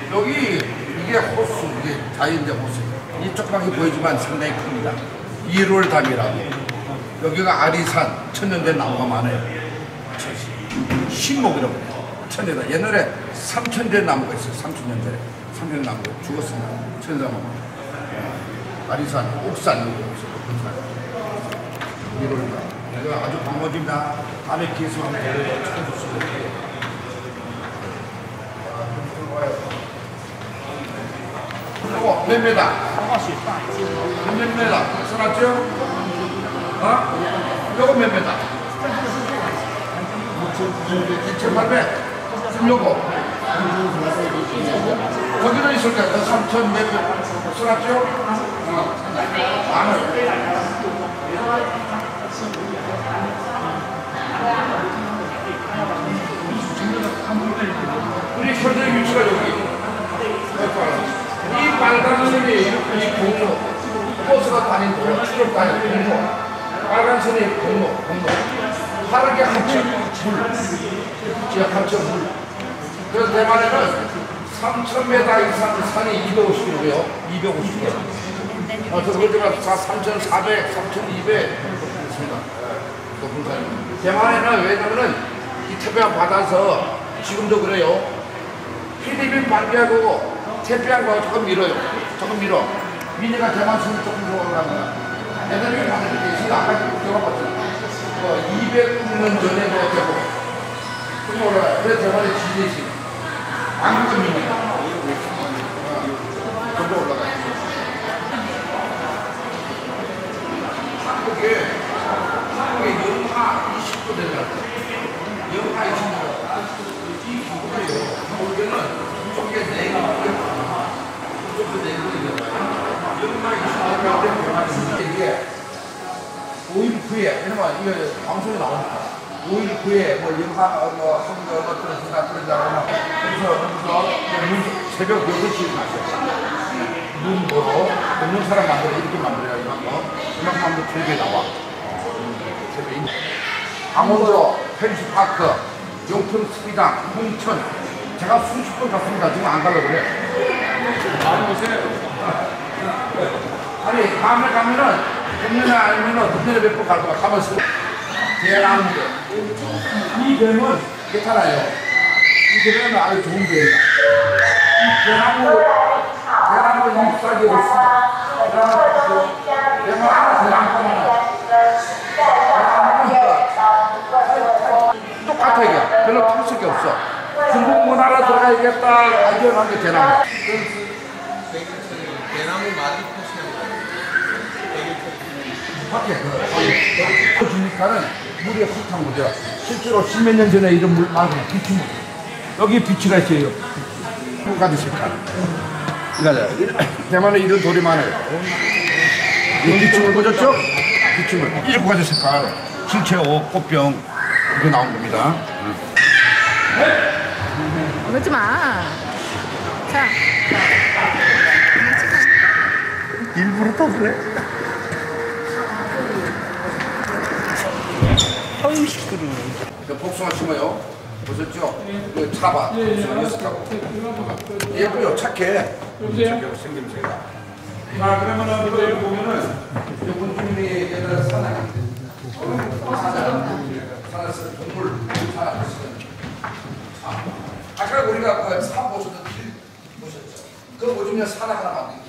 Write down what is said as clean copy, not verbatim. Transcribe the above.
여기 이게 호수, 이게 자연대 호수. 이쪽밖에 보이지만 상당히 큽니다. 1월 담이라고. 여기가 아리산, 천년된 나무가 많아요. 신목이라고 해요. 천년대. 옛날에 3,000년 나무가 있어요. 3,000년 전에. 3,000년 나무가 죽었습니다. 천년나무. 아리산, 옥산 여기 있어요. 1월 담. 이거 아주 방어집니다. 밤에 기회서 한번 찾아줬어요. 이거 몇 메다? 몇 메다? 써놨죠? 어? 이거 몇 메다? 2,800? 그럼 요거? 거기도 있을 거야. 3,000 몇 메다? 써놨죠? 만원. 우리 현재 위치가 여기. 이 빨간 선이 이 공로, 버스가 다니는 도로, 트럭 다니는 공로, 빨간 선이 공로. 파랗게 합쳐 물, 지하 합쳐 물. 그래서 대만에는 3,000m 이상 산이 250km고요. 250km. 그래서 그때가 3,400, 3,200 그렇습니다. 높은 산이. 대만에는 왜냐면은 이 태평양 바다에서 지금도 그래요. 필리핀 반비하고 태평양과 조금 밀어요. 조금 밀어. 미네가 대만 수는 조금 들어가는 옛날에 받을 때 있으니까 아까 들어봤잖아. 200년 전에 뭐 되고 좀 올라가요. 그래서 대만에 지지시 한국 미네가 좀 더 올라가요. 한국에 영하 20도 되잖아. 영하 20도. 이 기분이에요. 올 때는 이쪽에 내가 이게 5일 후에, 왜냐면 이게 방송에 나오니까 5일 후에 뭐 영하 한국에 얼마 떨어진다 그래서 새벽 6시에 가셔요. 눈 보러 없는 사람 만들어 이렇게 만들어야 이만큼 하면 틀게 나와. 강원도 펜스파크, 용천 스키장, 홍천 제가 수십 번 갔습니다. 지금 안 가려고 그래. 아니, 다음에 가면은, 금년에 아니면은, 금년에 몇 번 갈 거야. 가면서. 대나무대. 이 뱀은 괜찮아요. 이 뱀은 아주 좋은 뱀이다. 이 대나무 잎사귀에 있습니다. 뱀은 알아서 양파만 똑같아, 이게. 별로 틀 게 없어. 중국 문화로 들어가야겠다. 알려놓은 게 대나무. 대나무 마디 밖에 주니까는 물이 흙탕 물이야. 실제로 십몇 년 전에 이런 물 말고 비치물. 여기 비치가 있어요. 한 가지 색깔. 그러니까 대만에 이런 돌이 많아요. 이 비치물 보셨죠? 비치물. 일곱 가지 색깔. 실체옷, 꽃병 이게 나온 겁니다. 그러지 마. 자. 일부러 또 그래? 아유 시끄러. 복숭아 심어요. 보셨죠? 그 차봐. 여섯하고. 예쁘요. 착해. 착해. 생김새가. 자, 그러면은 여기 보면은 요번 주민이 옛날에 산악인데 산에서 동물 아까 우리가 그 산 보셨던 길 보셨죠? 그 오줌에 산악 하나 만든